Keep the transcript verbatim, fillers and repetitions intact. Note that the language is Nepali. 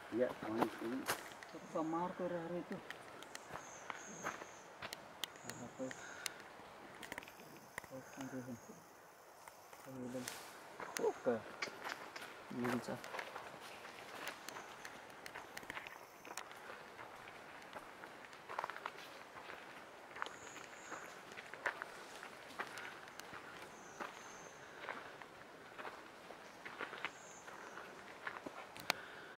Ya, teman ini Pamar ko hari itu. Apa? Oke, oke. Oke. Bisa.